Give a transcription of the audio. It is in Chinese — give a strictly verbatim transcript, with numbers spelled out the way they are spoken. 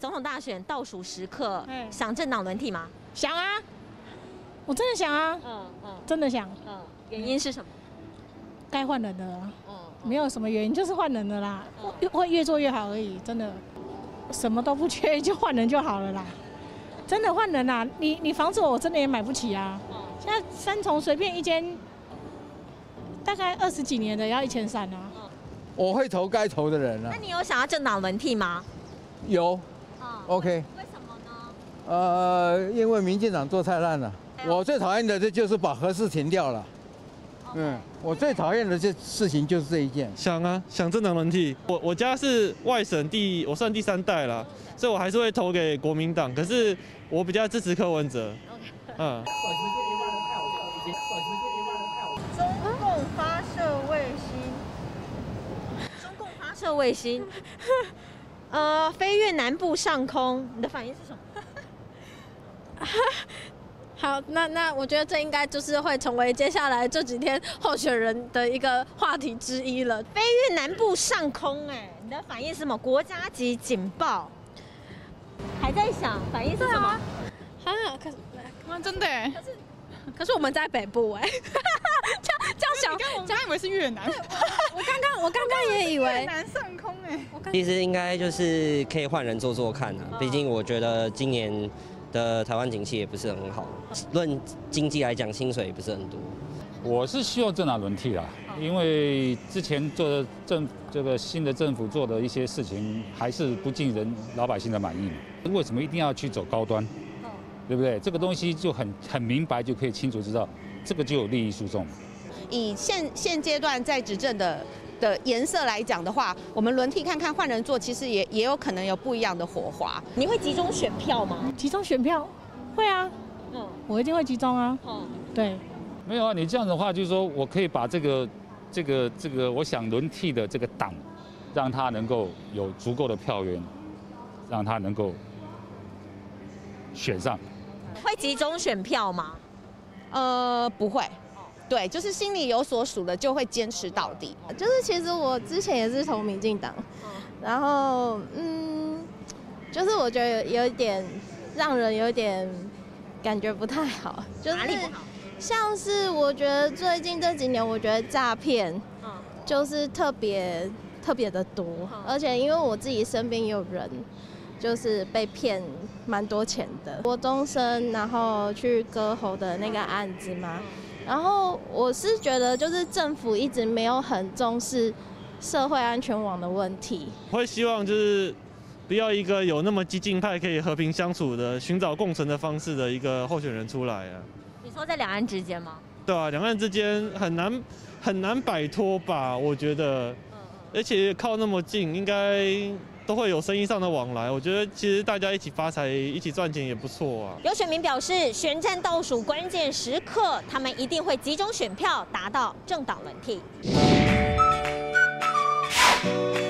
总统大选倒数时刻， 嗯想政党轮替吗？ 想啊，我真的想啊， 嗯嗯真的想。 嗯，原因是什么？ 该换人的了， 嗯， 没有什么原因，就是换人的啦， 嗯越会越做越好而已，真的，什么都不缺，就换人就好了啦。真的换人啦，你你房子我真的也买不起啊。现在三重随便一间，大概二十几年的要一千三啊。 我会投该投的人啊那。你有想要政党轮替吗？ 有嗯， ，OK。 为什么呢？ 呃，因为民进党做太烂了。我最讨厌的这就是把核四停掉了。嗯，我最讨厌的这事情就是这一件。 想啊，想政党轮替。我我家是外省第，我算第三代了，所以我还是会投给国民党。可是我比较支持柯文哲。嗯。 中共发射卫星，中共发射卫星，呃，飞越南部上空，你的反应是什么？ 好，那那我觉得这应该就是会成为接下来这几天候选人的一个话题之一了。 飞越南部上空、哎，你的反应是什么？国家级警报，还在想反应是什么？ 啊，可是啊，真的哎， 可是我们在北部哎，这样这样想， 我刚以为是越南， 我刚刚我刚刚也以越为， 南上空哎。 其实应该就是可以换人做做看啊，毕竟我觉得今年的台湾景气也不是很好，论经济来讲，薪水也不是很多。 我是希望政党轮替啦，因为之前做的政这个新的政府做的一些事情还是不尽人老百姓的满意嘛。为什么一定要去走高端？对不对？这个东西就很很明白，就可以清楚知道，这个就有利益输送。 以现现阶段在执政的的颜色来讲的话，我们轮替看看换人做，其实也也有可能有不一样的火花。 你会集中选票吗？ 集中选票，会啊， 嗯我一定会集中啊。 嗯， 对， 没有啊，你这样的话，就是说我可以把这个这个这个我想轮替的这个党，让他能够有足够的票源，让他能够选上。 会集中选票吗？ 呃，不会，对，就是心里有所属的就会坚持到底。 就是其实我之前也是投民进党，然后嗯，就是我觉得有一点让人有点感觉不太好，就是哪里不好？ 像是我觉得最近这几年，我觉得诈骗就是特别特别的多，而且因为我自己身边也有人就是被骗蛮多钱的，国中生然后去割喉的那个案子嘛，然后我是觉得就是政府一直没有很重视社会安全网的问题， 会希望就是不要一个有那么激进派可以和平相处的、寻找共存的方式的一个候选人出来啊。 你说在两岸之间吗？ 对啊，两岸之间很难很难摆脱吧？我觉得，而且靠那么近，应该都会有生意上的往来。我觉得其实大家一起发财、一起赚钱也不错啊。 有选民表示，选战倒数关键时刻，他们一定会集中选票，达到政党轮替。